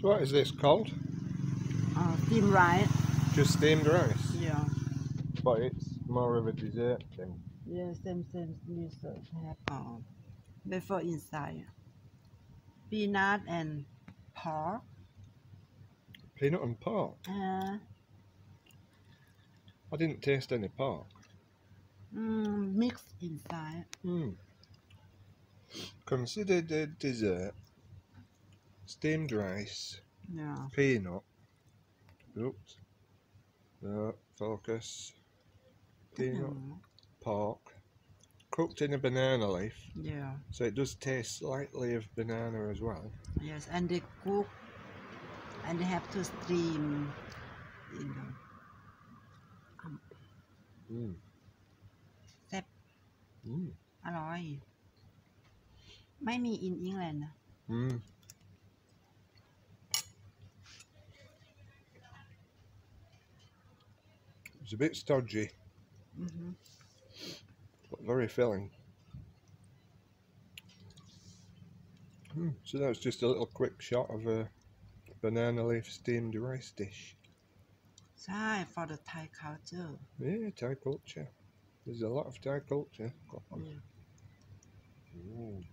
So what is this called? Steamed rice. Just steamed rice? Yeah. But it's more of a dessert thing. Yeah, same dessert have wafer inside. Peanut and pork. Peanut and pork? Uh, I didn't taste any pork. Mixed inside. Considered a dessert. Steamed rice. Yeah. Peanut. Oops. No, focus. Peanut. Pork. Cooked in a banana leaf. Yeah. So it does taste slightly of banana as well. Yes, and they cook and they have to steam, you know. แซ่บ อร่อย ไม่มี in England นะ It's a bit stodgy, but very filling. So that was just a little quick shot of a banana leaf steamed rice dish. ใช่ for the Thai culture. Yeah, Thai culture. There's a lot of Thai culture. Yeah.